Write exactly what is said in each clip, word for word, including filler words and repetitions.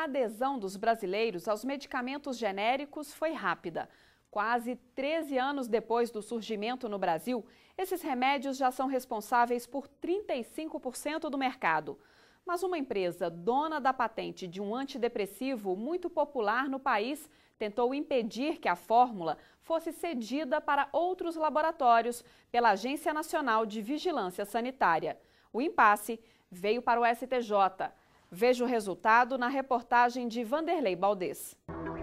A adesão dos brasileiros aos medicamentos genéricos foi rápida. Quase treze anos depois do surgimento no Brasil, esses remédios já são responsáveis por trinta e cinco por cento do mercado. Mas uma empresa dona da patente de um antidepressivo muito popular no país tentou impedir que a fórmula fosse cedida para outros laboratórios pela Agência Nacional de Vigilância Sanitária. O impasse veio para o S T J. Veja o resultado na reportagem de Vanderlei Baldez.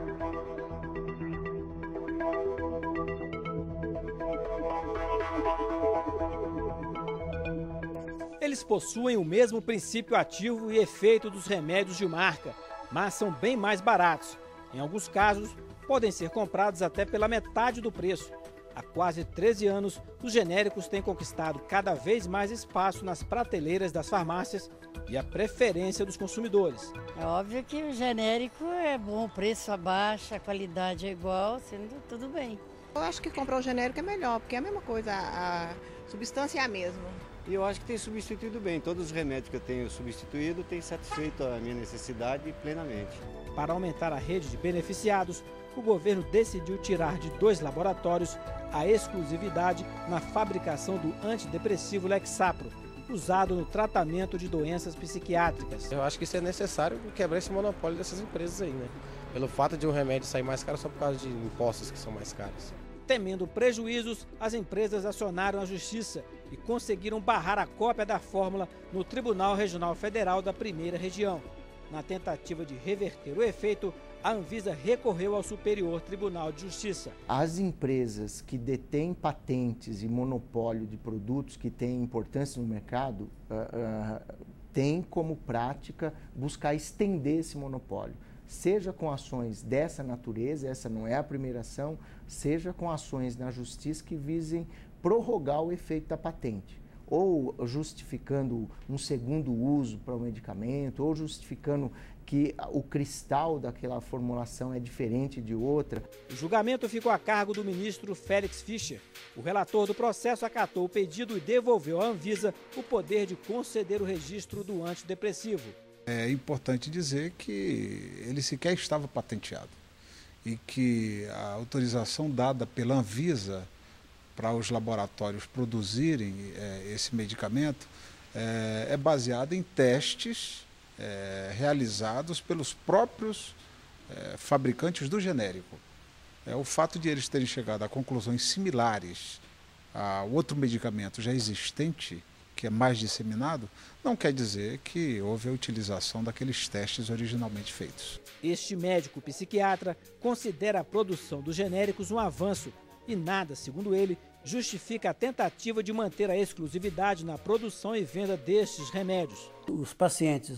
Eles possuem o mesmo princípio ativo e efeito dos remédios de marca, mas são bem mais baratos. Em alguns casos, podem ser comprados até pela metade do preço. Há quase treze anos, os genéricos têm conquistado cada vez mais espaço nas prateleiras das farmácias e a preferência dos consumidores. É óbvio que o genérico é bom, o preço abaixa, a qualidade é igual, sendo tudo bem. Eu acho que comprar o genérico é melhor, porque é a mesma coisa, a substância é a mesma. E eu acho que tem substituído bem. Todos os remédios que eu tenho substituído têm satisfeito a minha necessidade plenamente. Para aumentar a rede de beneficiados, o governo decidiu tirar de dois laboratórios a exclusividade na fabricação do antidepressivo Lexapro, usado no tratamento de doenças psiquiátricas. Eu acho que isso é necessário quebrar esse monopólio dessas empresas aí, né? Pelo fato de um remédio sair mais caro só por causa de impostos que são mais caros. Temendo prejuízos, as empresas acionaram a justiça e conseguiram barrar a cópia da fórmula no Tribunal Regional Federal da Primeira Região. Na tentativa de reverter o efeito, a Anvisa recorreu ao Superior Tribunal de Justiça. As empresas que detêm patentes e monopólio de produtos que têm importância no mercado uh, uh, têm como prática buscar estender esse monopólio. Seja com ações dessa natureza, essa não é a primeira ação, seja com ações na justiça que visem prorrogar o efeito da patente, ou justificando um segundo uso para o medicamento, ou justificando que o cristal daquela formulação é diferente de outra. O julgamento ficou a cargo do ministro Félix Fischer. O relator do processo acatou o pedido e devolveu à Anvisa o poder de conceder o registro do antidepressivo. É importante dizer que ele sequer estava patenteado e que a autorização dada pela Anvisa para os laboratórios produzirem é, esse medicamento é, é baseada em testes é, realizados pelos próprios é, fabricantes do genérico. É, o fato de eles terem chegado a conclusões similares a outro medicamento já existente, que é mais disseminado, não quer dizer que houve a utilização daqueles testes originalmente feitos. Este médico psiquiatra considera a produção dos genéricos um avanço e nada, segundo ele, justifica a tentativa de manter a exclusividade na produção e venda destes remédios. Os pacientes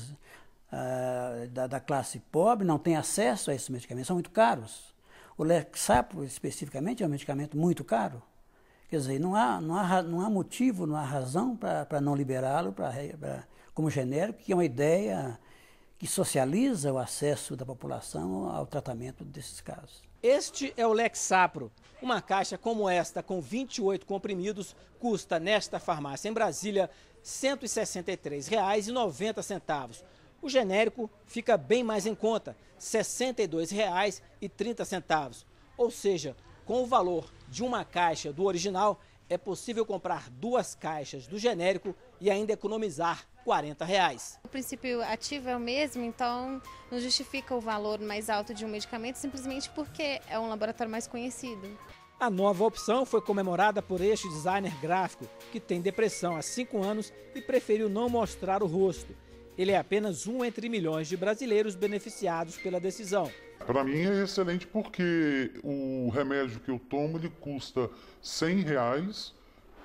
ah, da, da classe pobre não têm acesso a esses medicamentos, são muito caros. O Lexapro, especificamente, é um medicamento muito caro. Quer dizer, não há, não há, não há motivo, não há razão para não liberá-lo como genérico, que é uma ideia que socializa o acesso da população ao tratamento desses casos. Este é o Lexapro. Uma caixa como esta, com vinte e oito comprimidos, custa nesta farmácia em Brasília cento e sessenta e três reais e noventa centavos. O genérico fica bem mais em conta, sessenta e dois reais e trinta centavos. Ou seja, com o valor de uma caixa do original, é possível comprar duas caixas do genérico e ainda economizar quarenta reais. O princípio ativo é o mesmo, então não justifica o valor mais alto de um medicamento simplesmente porque é um laboratório mais conhecido. A nova opção foi comemorada por este designer gráfico, que tem depressão há cinco anos e preferiu não mostrar o rosto. Ele é apenas um entre milhões de brasileiros beneficiados pela decisão. Para mim é excelente porque o remédio que eu tomo ele custa cem reais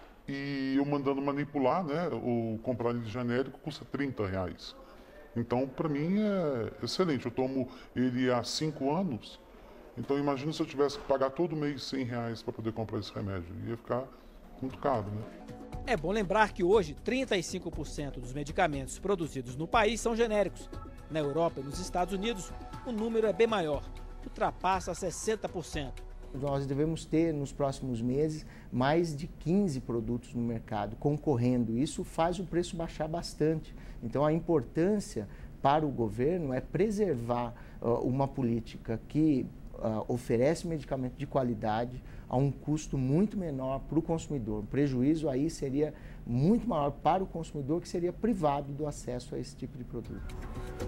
e eu mandando manipular, né, ou comprar ele genérico custa trinta reais. Então para mim é excelente, eu tomo ele há cinco anos, então imagina se eu tivesse que pagar todo mês cem reais para poder comprar esse remédio, ia ficar muito caro, né? É bom lembrar que hoje trinta e cinco por cento dos medicamentos produzidos no país são genéricos. Na Europa e nos Estados Unidos, o número é bem maior, ultrapassa sessenta por cento. Nós devemos ter, nos próximos meses, mais de quinze produtos no mercado concorrendo. Isso faz o preço baixar bastante. Então, a importância para o governo é preservar uh, uma política que uh, oferece medicamento de qualidade a um custo muito menor para o consumidor. O prejuízo aí seria muito maior para o consumidor, que seria privado do acesso a esse tipo de produto.